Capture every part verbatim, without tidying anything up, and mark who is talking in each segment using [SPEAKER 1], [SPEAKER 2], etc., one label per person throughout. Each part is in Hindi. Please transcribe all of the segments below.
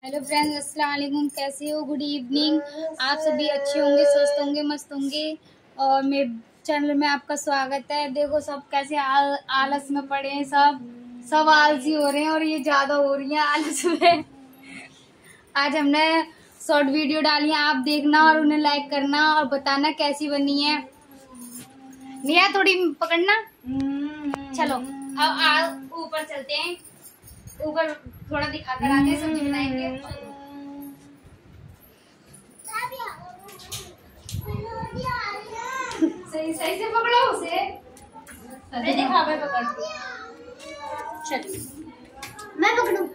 [SPEAKER 1] हेलो फ्रेंड्स, अस्सलाम वालेकुम। कैसे हो? Good evening. आप सभी अच्छे होंगे, स्वस्थ होंगे, मस्त होंगे। और मेरे चैनल में आपका स्वागत है। देखो सब कैसे आल, आलस में पड़े हैं, सब सब आलसी हो रहे हैं और ये ज्यादा हो रही है आलस में। आज हमने शॉर्ट वीडियो डाली है, आप देखना और उन्हें लाइक करना और बताना कैसी बनी है। निया थोड़ी पकड़ना। चलो अब ऊपर चलते हैं, ऊपर थोड़ा दिखा कर आते हैं, सब्जी बनाएंगे। सही सही से पकड़ो उसे। अरे दिखा मैं पकड़ती हूँ। चल मैं पकड़ूं।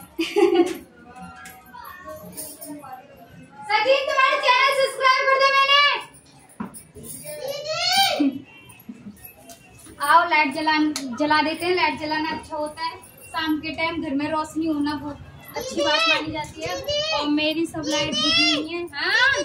[SPEAKER 1] सचिन तुम्हारा चैनल सब्सक्राइब कर दो मैंने। आओ लाइट जला जला देते हैं। लाइट जलाना अच्छा होता है, शाम के टाइम घर में रोशनी होना बहुत अच्छी बात मानी जाती है। और मेरी सब लाइट बुझ गई है। हाँ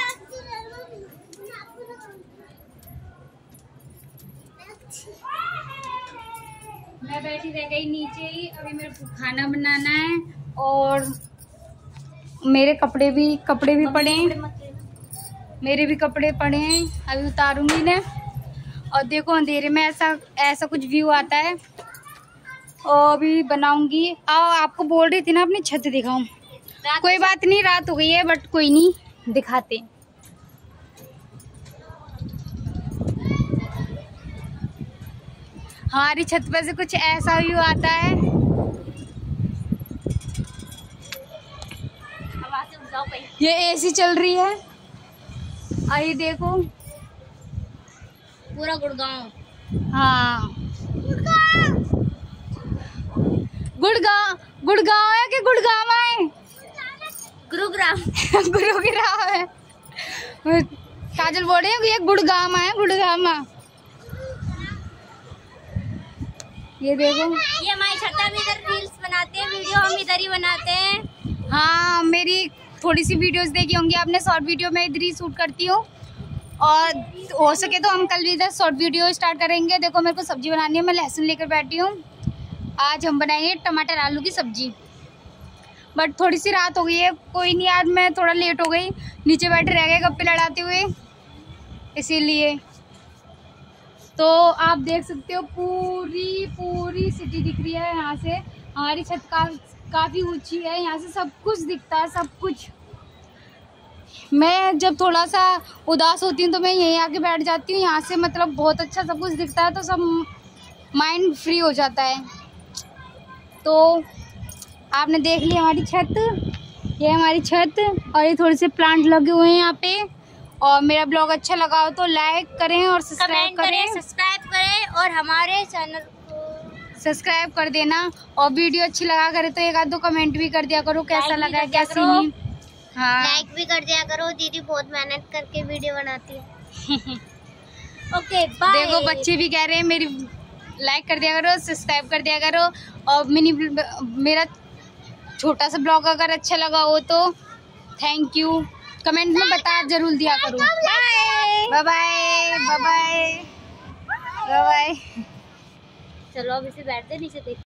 [SPEAKER 1] मैं बैठी रह गई नीचे ही। अभी मेरे को खाना बनाना है और मेरे कपड़े भी कपड़े भी पड़े हैं, मेरे भी कपड़े पड़े हैं, अभी उतारूंगी ना। और देखो अंधेरे में ऐसा ऐसा कुछ व्यू आता है। और अभी बनाऊंगी। आओ, आपको बोल रही थी ना अपनी छत दिखाऊं। कोई बात नहीं, रात हो गई है बट कोई नहीं, दिखाते। हमारी छत पर से कुछ ऐसा व्यू आता है। ये एसी चल रही है। आई देखो
[SPEAKER 2] पूरा गुड़गांव।
[SPEAKER 1] हाँ गुड़गांव गुड़गांव है कि गुड़गांव है?
[SPEAKER 2] गुरुग्राम।
[SPEAKER 1] गुरुग्राम है। काजल बोल रही है ये गुड़गांव है, गुड़गांव। ये देखो
[SPEAKER 2] ये हमारी छत्ता भी इधर रील्स बनाते हैं, वीडियो हम इधर ही बनाते हैं।
[SPEAKER 1] हाँ मेरी थोड़ी सी वीडियोस देखी होंगी आपने। शॉर्ट वीडियो में इधर ही शूट करती हूँ और हो सके तो हम कल भी इधर शॉर्ट वीडियो स्टार्ट करेंगे। देखो मेरे को सब्जी बनानी है, मैं लहसुन लेकर बैठी हूँ। आज हम बनाएंगे टमाटर आलू की सब्जी। बट थोड़ी सी रात हो गई है, कोई नहीं, आज मैं थोड़ा लेट हो गई, नीचे बैठे रह गए गप्पे लड़ाते हुए, इसीलिए। तो आप देख सकते हो पूरी पूरी सिटी दिख रही है यहाँ से। हमारी छत का काफ़ी ऊंची है, यहाँ से सब कुछ दिखता है, सब कुछ। मैं जब थोड़ा सा उदास होती हूँ तो मैं यहीं आके बैठ जाती हूँ। यहाँ से मतलब बहुत अच्छा सब कुछ दिखता है, तो सब माइंड फ्री हो जाता है। तो आपने देख लिया हमारी छत, ये हमारी छत। और ये थोड़े से प्लांट लगे हुए हैं यहाँ पे। और मेरा ब्लॉग अच्छा लगा हो तो लाइक करें और सब्सक्राइब करें
[SPEAKER 2] सब्सक्राइब करें और हमारे चैनल को
[SPEAKER 1] सब्सक्राइब कर देना। और वीडियो अच्छी लगा करे तो एक आध दो कमेंट भी कर दिया करो, कैसा लगा कैसे नहीं। हाँ
[SPEAKER 2] लाइक भी कर दिया करो, दीदी बहुत मेहनत करके वीडियो बनाती है। Okay bye.
[SPEAKER 1] देखो बच्चे भी कह रहे हैं मेरी लाइक कर दिया करो, सब्सक्राइब कर दिया करो। और मिनी मेरा छोटा सा ब्लॉग अगर अच्छा लगा हो तो थैंक यू, कमेंट में बता जरूर दिया करो। Bye bye bye bye bye.
[SPEAKER 2] चलो अब इसे बैठते नीचे देख।